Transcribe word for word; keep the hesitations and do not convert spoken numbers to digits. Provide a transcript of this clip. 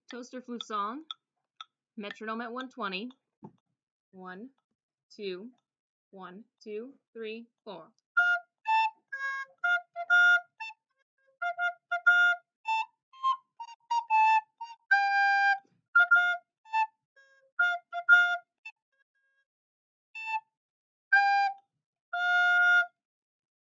Toaster flute song, metronome at one twenty. One, two, one, two, three, four.